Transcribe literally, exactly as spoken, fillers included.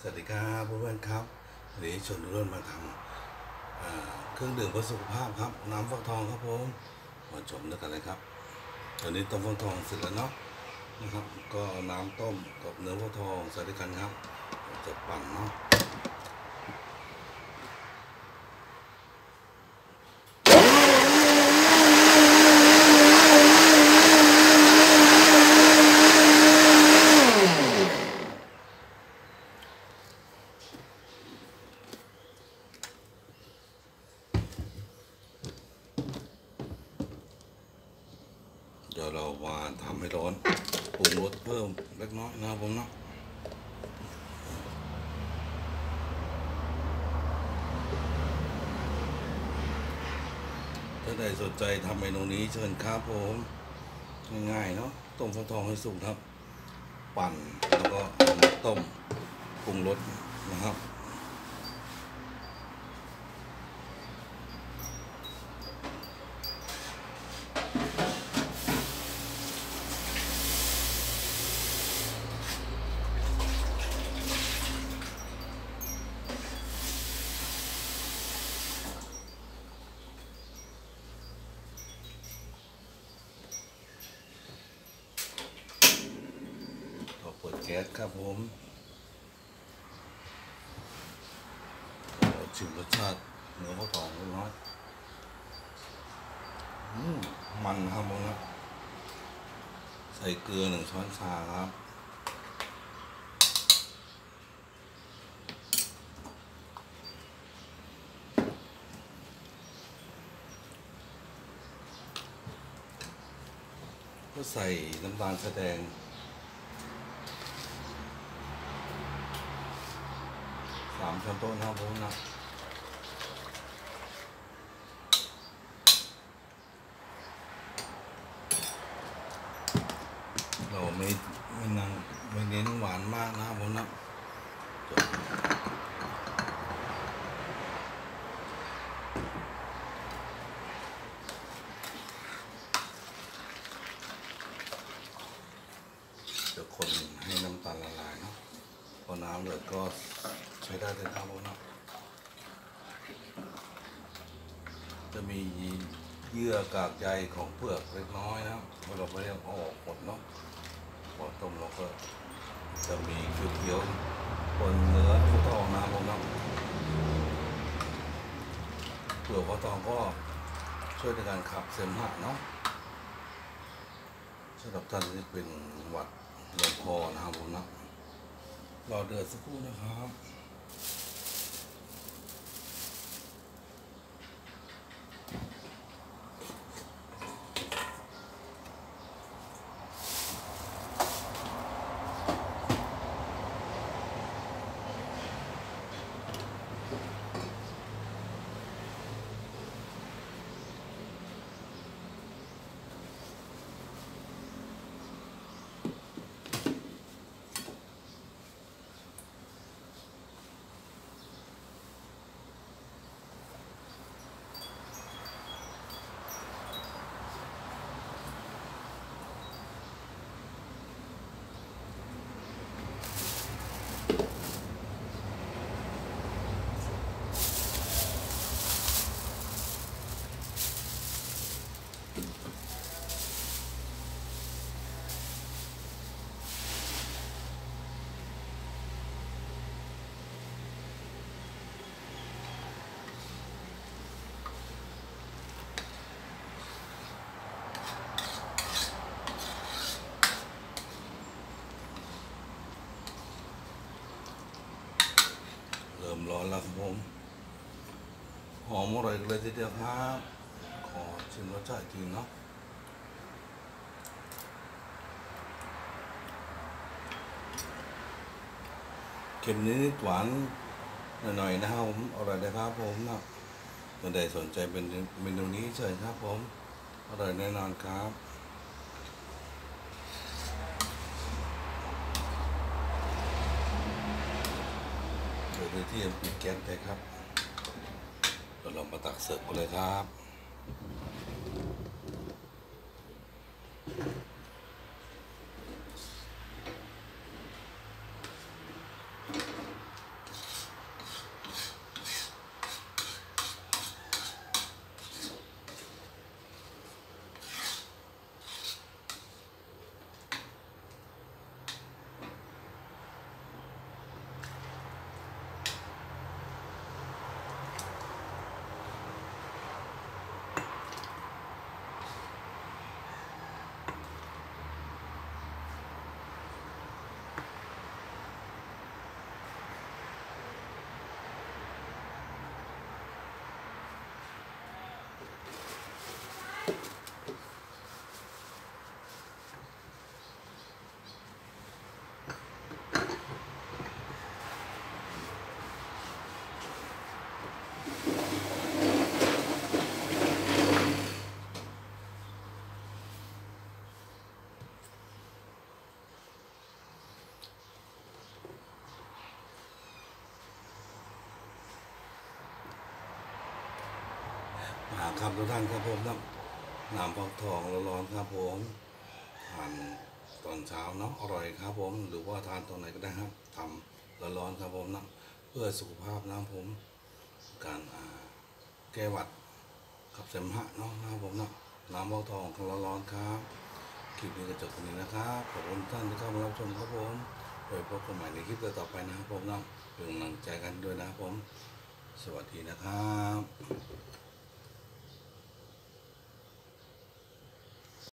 วัสดีครับเพื่อนๆครับวันนี้ชวนเพื่อนมาทำเครื่องดื่มเพื่อสุขภาพครับน้ำฟักทองครับผมมาชมด้วยกันเลยครับตอนนี้ต้มฟักทองเสร็จแล้วเนาะนะครับก็น้ำต้มกับเนื้อฟักทองใส่ด้วยกันครับจะปั่นเนาะเดี๋ยวเรามาทำให้ร้อนปรุงรสเพิ่มเล็กน้อยนะครับผมเนาะถ้าใดสนใจทำเมนูนี้เชิญครับผมง่ายๆเนาะต้มฟักทองให้สุกครับปั่นแล้วก็ต้มปรุงรสนะครับเปิดแก๊สครับผมชิมรสชาติเนื้อฟักทองเล็กน้อยมันครับผมนะใส่เกลือหนึ่งช้อนชาครับก็ใส่น้ำตาลทรายแดงสามช้อนโต๊ะนะครับผมนะเราไม่ไม่นั่งไม่เน้นหวานมากนะครับผมนะเดี๋ยวคนให้น้ำตาลละลายเนาะพอน้ำเดือดก็ใช้ได้เลยครับผมนะจะมีเยื่อกากใยของเปลือกเล็กน้อยนะครับเราไม่ได้เอาออกหมดเนาะพอต้มเราก็จะมีเขียวๆบนเนื้อฟักทองนะครับผมนะเปลือกฟักทองก็ช่วยในการขับเสมหะเนาะสำหรับท่านที่เป็นหวัดลมคอนะครับผมนะรอเดือดสักครู่นะครับเริ่มร้อนแล้วครับผมหอมอร่อยเลยทีเดียวครับขอชิมรสชาติจริงเนาะเค็มนิดหวานหน่อยๆนะครับผมอร่อยเลยครับผมนะท่านใดสนใจเป็นเมนูนี้เชิญครับผมอร่อยแน่นอนครับโดยที่ปิดแก๊สได้ครับเราลองมาตักเสิร์ฟกันเลยครับครับทุกท่านครับผมน้ำน้ำฟักทองร้อนๆครับผมทานตอนเช้าเนาะอร่อยครับผมหรือว่าทานตอนไหนก็ได้ครับทำร้อนๆครับผมนะเพื่อสุขภาพนะผมการอ่าแก้หวัดขับเสมหะเนาะนะครับผมเนาะน้ำฟักทองร้อนๆครับคลิปนี้ก็จบตรงนี้นะครับขอบคุณท่านที่เข้ามารับชมครับผมไว้พบกันใหม่ในคลิปต่อไปนะครับผมเนาะเป็นกำลังใจกันด้วยนะครับผมสวัสดีนะครับ